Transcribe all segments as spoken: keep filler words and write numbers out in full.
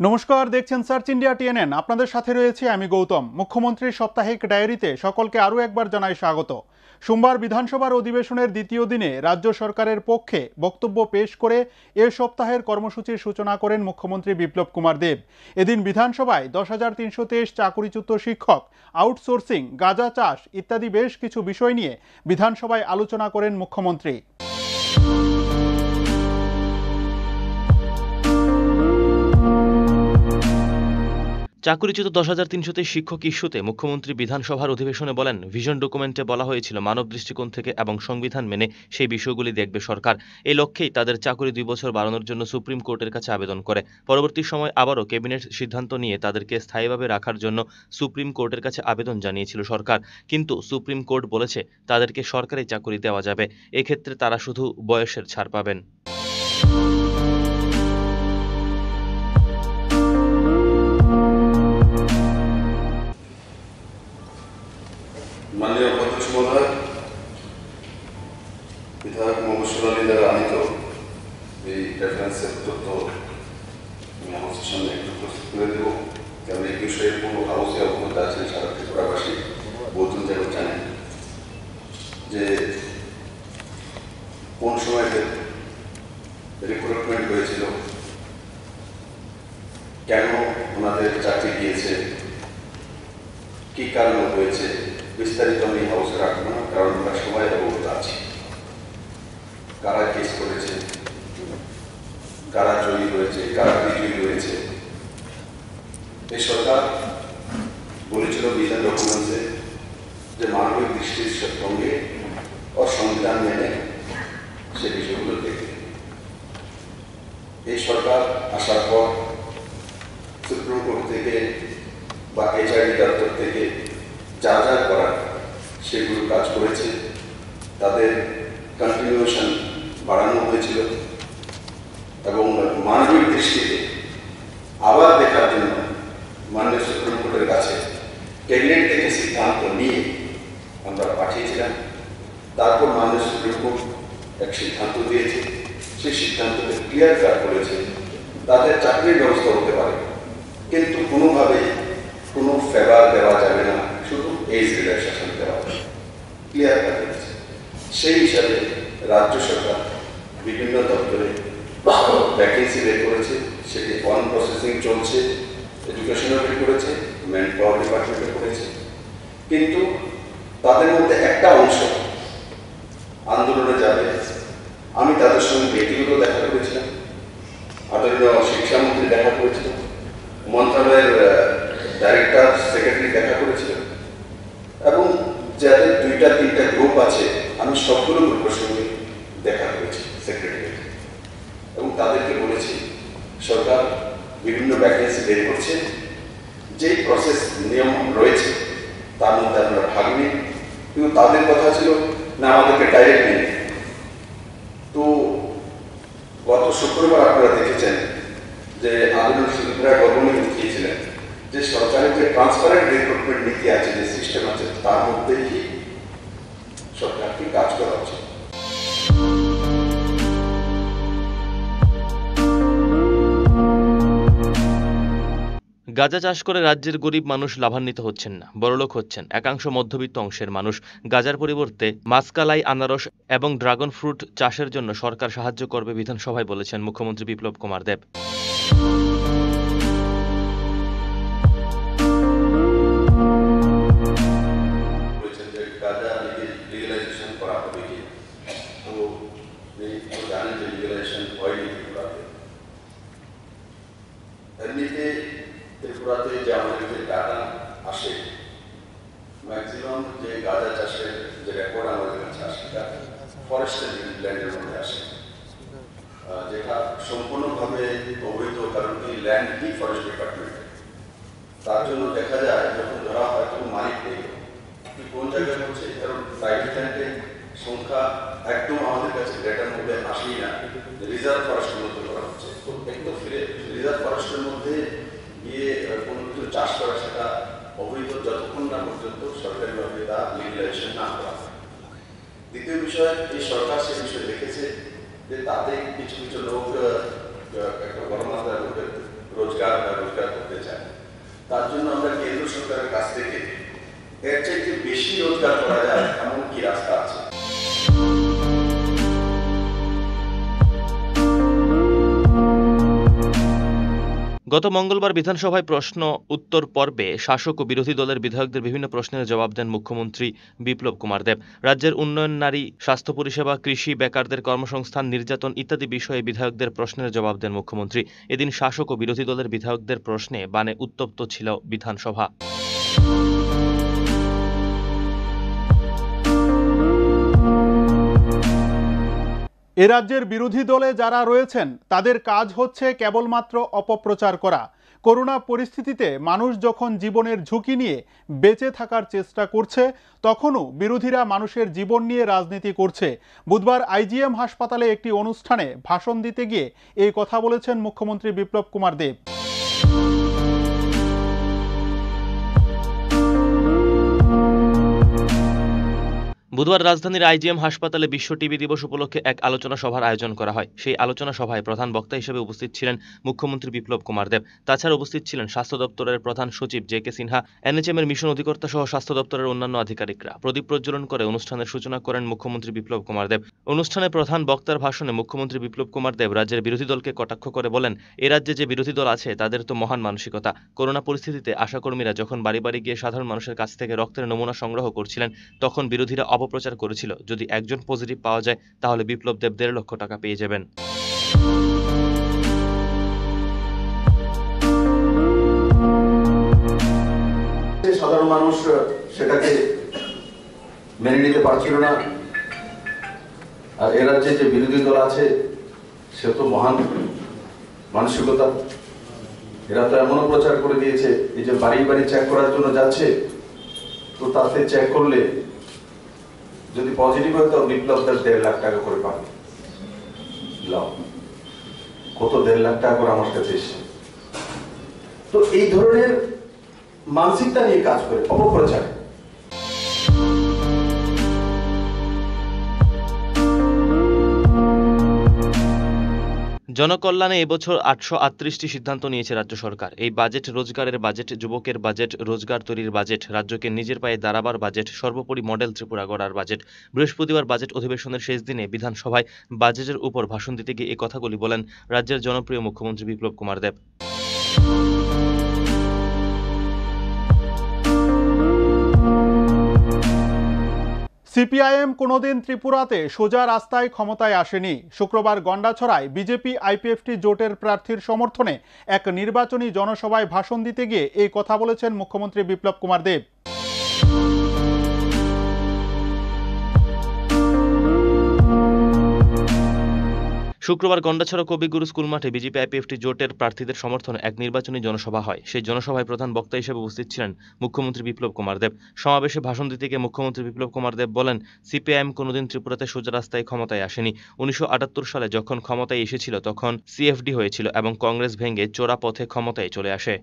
নমস্কার, দেখছেন search India TNN. আপনাদের সাথে রয়েছে আমি গৌতম। মুখ্যমন্ত্রীর সাপ্তাহিক ডায়েরিতে সকলকে আরও একবার জানাই স্বাগত। সোমবার বিধানসভার অধিবেশনের দ্বিতীয় দিনে রাজ্য সরকারের পক্ষে বক্তব্য পেশ করে এ সপ্তাহের কর্মসূচির সূচনা করেন মুখ্যমন্ত্রী বিপ্লব কুমার দেব। এদিন বিধানসভায় দশ হাজার তিনশো তেইশ চাকুরিচ্যুত শিক্ষক, আউটসোর্সিং, গাঁজা চাষ ইত্যাদি বেশ কিছু বিষয় নিয়ে বিধানসভায় আলোচনা করেন মুখ্যমন্ত্রী। চাকুরিচ্যুত দশ হাজার তিনশো তেইশ শিক্ষক ইস্যুতে মুখ্যমন্ত্রী বিধানসভার অধিবেশনে বলেন, ভিশন ডকুমেন্টে বলা হয়েছিল মানব দৃষ্টিকোণ থেকে এবং সংবিধান মেনে সেই বিষয়গুলি দেখবে সরকার। এই লক্ষ্যেই তাদের চাকুরি দুই বছর বাড়ানোর জন্য সুপ্রিম কোর্টের কাছে আবেদন করে। পরবর্তী সময় আবারও ক্যাবিনেট সিদ্ধান্ত নিয়ে তাদেরকে স্থায়ীভাবে রাখার জন্য সুপ্রিম কোর্টের কাছে আবেদন জানিয়েছিল সরকার। কিন্তু সুপ্রিম কোর্ট বলেছে তাদেরকে সরকারি চাকুরি দেওয়া যাবে, এক্ষেত্রে তারা শুধু বয়সের ছাড় পাবেন। মাননীয় অধ্যক্ষ মহোদয়, বিধায়ক মবসুরালী দ্বারা আনিত এই রেফারেন্সের তথ্য আমি আমাদের সামনে একটু প্রস্তুত করে দেব, কারণ এই বিষয়ে পুরো হাউসে অবগত আছেন, সারা ত্রিপুরাবাসী বহুদিন যাবত জানেন যে কোন সময় রিক্রুটমেন্ট হয়েছিল, কেন ওনাদের চাকরি গিয়েছে, কি কারণে হয়েছে, বিস্তারিত আমি হাউসে রাখবো না, কারণ আমরা সবাই অবগত আছি কারা কেস করেছে, কারা জয়ী হয়েছে, কারা বিজয়ী হয়েছে। এই সরকার বলেছিল ভিশন ডকুমেন্টসে যে মানবিক দৃষ্টির সঙ্গে ও সংবিধান মেনে সে বিষয়গুলো দেখে। এই সরকার আসার পর সুপ্রিম কোর্ট থেকে বা এইচআরডি দপ্তর থেকে যা যা করার সেগুলো কাজ করেছে, তাদের কন্টিনিউশন বাড়ানো হয়েছিল এবং মানবিক দৃষ্টিতে আবার দেখার জন্য মাননীয় সুপ্রিম কোর্টের কাছে ক্যাবিনেট থেকে সিদ্ধান্ত নিয়ে আমরা পাঠিয়েছিলাম। তারপর মাননীয় সুপ্রিম কোর্ট এক সিদ্ধান্ত দিয়েছে, সেই সিদ্ধান্তকে ক্লিয়ার কাট করেছে তাদের চাকরির ব্যবস্থা হতে পারে, কিন্তু কোনোভাবে কোনো ফেভার দেওয়া যাবে না, শুধু এজ রিল্যাক্সেশন দেওয়া হবে, ক্লিয়ার কাট করেছে। সেই হিসাবে রাজ্য সরকার বিভিন্ন দপ্তরে ভ্যাকেন্সি বের করেছে, সেটি অন প্রসেসিং চলছে, এডুকেশনও বের করেছে, ম্যান পাওয়ার ডিপার্টমেন্টে করেছে। কিন্তু তাদের মধ্যে একটা অংশ আন্দোলনে যাবে, আমি তাদের সঙ্গে ব্যক্তিগত দেখা করেছিলাম, আদরণীয় শিক্ষামন্ত্রী দেখা করেছিলাম, মন্ত্রণালয়ের ডাইরেক্টর সেক্রেটারি দেখা করেছিলেন, এবং যাদের দুইটা তিনটা গ্রুপ আছে আমি সবগুলো গ্রুপের সঙ্গে দেখা করেছি সেক্রেটারি, এবং তাদেরকে বলেছি সরকার বিভিন্ন ভ্যাকেন্সি বের করছে, যেই প্রসেস নিয়ম রয়েছে তার মধ্যে আপনারা ভাগ নিন। কিন্তু তাদের কথা ছিল না আমাদেরকে ডাইরেক্ট নিন। তো গত শুক্রবার আপনারা দেখেছেন যে আন্দোলন শিল্পীরা গভর্নমেন্ট উঠিয়েছিলেন যে সরকারের যে ট্রান্সপারেন্ট রিক্রুটমেন্ট নীতি আছে, যে সিস্টেম আছে, তার মধ্যেই সরকারকে কাজ করা উচিত। গাঁজা চাষ করে রাজ্যের গরিব মানুষ লাভান্বিত হচ্ছেন না, বড়লোক হচ্ছেন একাংশ মধ্যবিত্ত অংশের মানুষ। গাঁজার পরিবর্তে মাসকালাই, আনারস এবং ড্রাগন ফ্রুট চাষের জন্য সরকার সাহায্য করবে বিধানসভায় বলেছেন মুখ্যমন্ত্রী বিপ্লব কুমার দেব। এমনিতে ত্রিপুরাতে যে আমাদের যে ডাটা আসে, ম্যাক্সিমাম যে গাঁজা চাষের যে রেকর্ড আমাদের কাছে আসে ফরেস্টের ল্যান্ডের মধ্যে আসে, যেটা সম্পূর্ণভাবে অবৈধ, কারণ এই ল্যান্ড কি ফরেস্ট ডিপার্টমেন্ট। তার জন্য দেখা যায় যখন ধরা হয় তখন মালিক নেই, কোন জায়গায় হচ্ছে, কারণ প্রাইভেট ল্যান্ডের সংখ্যা একদম আমাদের কাছে ডেটার মধ্যে আসেই না, রিজার্ভ ফরেস্টের মধ্যে করা হচ্ছে। তো একটু ফিরে রিজার্ভ ফরেস্টের মধ্যে গিয়ে কোনো কিছু চাষ করা সেটা অবৈধ যতক্ষণ না পর্যন্ত সরকারিভাবে তা লিগালাইজেশন না করা হয়। দ্বিতীয় বিষয়, এই সরকার সে বিষয়ে দেখেছে যে তাতে কিছু কিছু লোক একটা গণমাত্রার রোজগার বা রোজগার করতে চায়। তার জন্য আমরা কেন্দ্র সরকারের কাছ থেকে এর চাইতে বেশি রোজগার করা যায় এমন কি রাস্তা আছে? গত মঙ্গলবার বিধানসভায় প্রশ্ন উত্তর পর্বে শাসক ও বিরোধী দলের বিধায়কদের বিভিন্ন প্রশ্নের জবাব দেন মুখ্যমন্ত্রী বিপ্লব কুমার দেব। রাজ্যের উন্নয়ন, নারী, স্বাস্থ্য পরিষেবা, কৃষি, বেকারদের কর্মসংস্থান, নির্যাতন ইত্যাদি বিষয়ে বিধায়কদের প্রশ্নের জবাব দেন মুখ্যমন্ত্রী। এদিন শাসক ও বিরোধী দলের বিধায়কদের প্রশ্নে বানে উত্তপ্ত ছিল বিধানসভা। এ রাজ্যের বিরোধী দলে যারা রয়েছেন তাদের কাজ হচ্ছে কেবলমাত্র অপপ্রচার করা। করোনা পরিস্থিতিতে মানুষ যখন জীবনের ঝুঁকি নিয়ে বেঁচে থাকার চেষ্টা করছে, তখনও বিরোধীরা মানুষের জীবন নিয়ে রাজনীতি করছে। বুধবার আইজিএম হাসপাতালে একটি অনুষ্ঠানে ভাষণ দিতে গিয়ে এই কথা বলেছেন মুখ্যমন্ত্রী বিপ্লব কুমার দেব। বুধবার রাজধানীর আইজিএম হাসপাতালে বিশ্ব টিবি দিবস উপলক্ষে এক আলোচনা সভার আয়োজন করা হয়। সেই আলোচনা সভায় প্রধান বক্তা হিসেবে উপস্থিত ছিলেন মুখ্যমন্ত্রী বিপ্লব কুমার দেব। তাছাড়া উপস্থিত ছিলেন স্বাস্থ্য দপ্তরের প্রধান সচিব জে কে সিনহা, এনএচএম এর মিশন অধিকর্তা সহ স্বাস্থ্য দপ্তরের অন্যান্য আধিকারিকরা। প্রদীপ প্রজ্বলন করে অনুষ্ঠানের সূচনা করেন মুখ্যমন্ত্রী বিপ্লব কুমার দেব। অনুষ্ঠানে প্রধান বক্তার ভাষণে মুখ্যমন্ত্রী বিপ্লব কুমার দেব রাজ্যের বিরোধী দলকে কটাক্ষ করে বলেন, এ রাজ্যে যে বিরোধী দল আছে তাদের তো মহান মানসিকতা। করোনা পরিস্থিতিতে আশাকর্মীরা যখন বাড়ি বাড়ি গিয়ে সাধারণ মানুষের কাছ থেকে রক্তের নমুনা সংগ্রহ করছিলেন, তখন বিরোধীরা অপপ্রচার করেছিল যদি একজন পজিটিভ পাওয়া যায় তাহলে বিপ্লব দেব দেড় লক্ষ টাকা পেয়ে যাবেন। সাধারণ মানুষ সেটাকে মেনে নিতে পারছিল না। আর এ রাজ্যে যে বিরোধী দল আছে সে তো মহান মানসিকতা। এরা তো এমনও প্রচার করে দিয়েছে এই যে বাড়ি বাড়ি চেক করার জন্য যাচ্ছে, তো তাতে চেক করলে যদি পজিটিভ হয় তো বিপ্লব দেব দেড় লাখ টাকা করে পাবে। লাভ কত দেড় লাখ টাকা করে আমার কাছে এসছে। তো এই ধরনের মানসিকতা নিয়ে কাজ করে অপপ্রচার। জনকল্যাণে এবছর আটশো আটত্রিশটি সিদ্ধান্ত নিয়েছে রাজ্য সরকার। এই বাজেট রোজগারের বাজেট, যুবকের বাজেট, রোজগার তৈরির বাজেট, রাজ্যকে নিজের পায়ে দাঁড়াবার বাজেট, সর্বোপরি মডেল ত্রিপুরা গড়ার বাজেট। বৃহস্পতিবার বাজেট অধিবেশনের শেষ দিনে বিধানসভায় বাজেটের উপর ভাষণ দিতে গিয়ে এই কথাগুলি বলেন রাজ্যের জনপ্রিয় মুখ্যমন্ত্রী বিপ্লব কুমার দেব। সিপিআইএম কোনোদিন ত্রিপুরাতে সোজা রাস্তায় ক্ষমতায় আসেনি। শুক্রবার গন্ডাছড়ায় বিজেপি আইপিএফটি জোটের প্রার্থীর সমর্থনে এক নির্বাচনী জনসভায় ভাষণ দিতে গিয়ে এই কথা বলেছেন মুখ্যমন্ত্রী বিপ্লব কুমার দেব। শুক্রবার গন্ডাছড়া কবিগুরু স্কুল মাঠে বিজেপি আইপিএফটি জোটের প্রার্থীদের সমর্থনে এক নির্বাচনী জনসভা হয়। সেই জনসভায় প্রধান বক্তা হিসেবে উপস্থিত ছিলেন মুখ্যমন্ত্রী বিপ্লব কুমার দেব। সমাবেশে ভাষণ দিতে গিয়ে মুখ্যমন্ত্রী বিপ্লব কুমার দেব বলেন, সিপিআইএম কোনোদিন ত্রিপুরাতে সোজা রাস্তায় ক্ষমতায় আসেনি। উনিশশো আটাত্তর সালে যখন ক্ষমতায় এসেছিল তখন সিএফডি হয়েছিল এবং কংগ্রেস ভেঙে চোরা পথে ক্ষমতায় চলে আসে।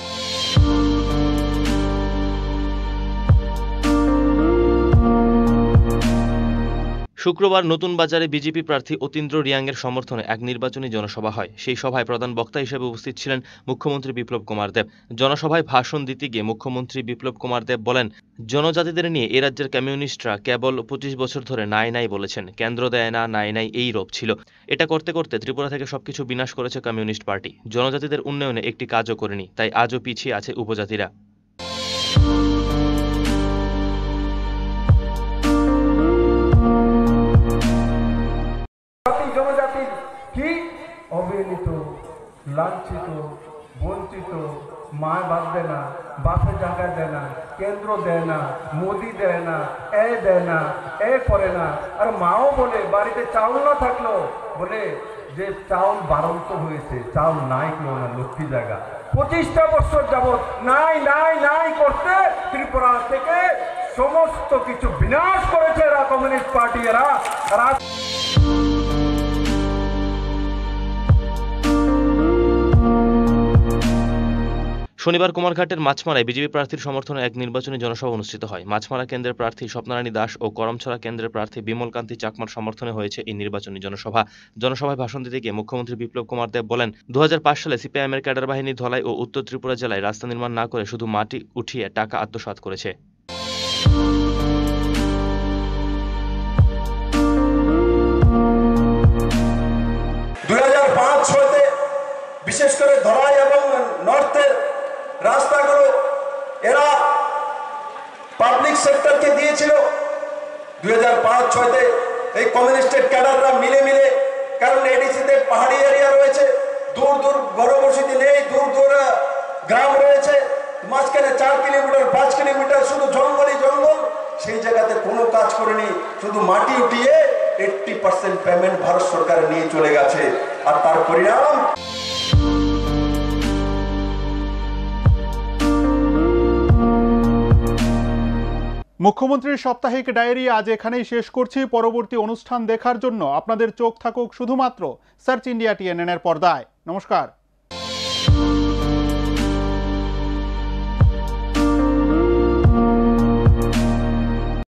শুক্রবার নতুন বাজারে বিজেপি প্রার্থী অতীন্দ্র রিয়াংয়ের সমর্থনে এক নির্বাচনী জনসভা হয়। সেই সভায় প্রধান বক্তা হিসেবে উপস্থিত ছিলেন মুখ্যমন্ত্রী বিপ্লব কুমার দেব। জনসভায় ভাষণ দিতে গিয়ে মুখ্যমন্ত্রী বিপ্লব কুমার দেব বলেন, জনজাতিদের নিয়ে এ রাজ্যের কমিউনিস্টরা কেবল পঁচিশ বছর ধরে নাই নাই বলেছেন। কেন্দ্র দেয় না, নাই নাই এই রোপ ছিল। এটা করতে করতে ত্রিপুরা থেকে সবকিছু বিনাশ করেছে কমিউনিস্ট পার্টি। জনজাতিদের উন্নয়নে একটি কাজও করেনি, তাই আজও পিছিয়ে আছে উপজাতিরা। জনজাতির কি অবহেলিত, লাঞ্ছিত, বঞ্চিত, মা বাপ দেয় না, বাপের জায়গা দেয় না, কেন্দ্র দেয় না, মোদি দেয় না, এ দেয় না, এ করে না। আর মাও বলে বাড়িতে চাউল না থাকলো বলে যে চাউল বারন্ত হয়েছে, চাউল নাই কেউ না, লক্ষ্মী জায়গা। পঁচিশটা বছর যাবৎ নাই নাই নাই করতে ত্রিপুরা থেকে সমস্ত কিছু বিনাশ করেছে এরা, কমিউনিস্ট পার্টি। এরা শনিবার কুমারঘাটের মাছমারায় বিজেপি প্রার্থীর সমর্থনে এক নির্বাচনী জনসভা অনুষ্ঠিত হয়। মাছমারা কেন্দ্রের প্রার্থী স্বপ্নারানী দাস ও করমছড়া কেন্দ্রের প্রার্থী বিমল কান্তি চাকমার সমর্থনে হয়েছে এই নির্বাচনী জনসভা। জনসভায় ভাষণ দিতে গিয়ে মুখ্যমন্ত্রী বিপ্লব কুমার দেব বলেন, দু হাজার পাঁচ সালে সিপিআইএমের ক্যাডার বাহিনী ধলাই ও উত্তর ত্রিপুরা জেলায় রাস্তা নির্মাণ না করে শুধু মাটি উঠিয়ে টাকা আত্মসাৎ করেছে। দুই হাজার পাঁচ ছয়তে বিশেষ করে ধলাই এবং নর্থের রাস্তাগুলো এরা পাবলিক সেক্টরকে দিয়েছিল। দুই হাজার পাঁচ ছয়তে এই কমিউনিস্টের ক্যাডাররা মিলে মিলে, কারণ এডিসিতে পাহাড়ি এরিয়া রয়েছে, দূর দূর ঘরবসতি নেই, দূর দূর গ্রাম রয়েছে, মাঝখানে চার কিলোমিটার পাঁচ কিলোমিটার শুধু জঙ্গলই জঙ্গল। সেই জায়গাতে কোনো কাজ করেনি, শুধু মাটি উঠিয়ে এইট্টি পার্সেন্ট পেমেন্ট ভারত সরকার নিয়ে চলে গেছে। আর তার পরিণাম মুখ্যমন্ত্রীর সাপ্তাহিক ডায়েরি আজ এখানেই শেষ করছি। পরবর্তী অনুষ্ঠান দেখার জন্য আপনাদের চোখ থাকুক শুধুমাত্র সার্চ ইন্ডিয়া টিএনএন এর পর্দায়। নমস্কার।